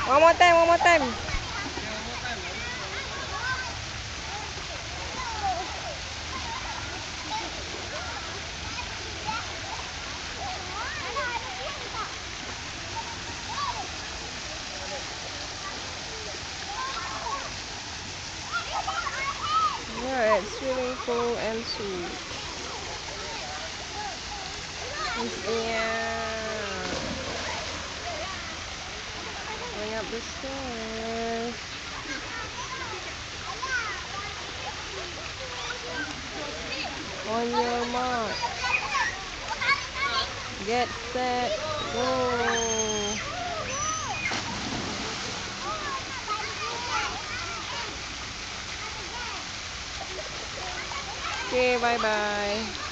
One more time, one more time. We're at swimming pool and sea. Yeah. Going up the stairs. On your mark. Get set. Go. Okay, bye bye.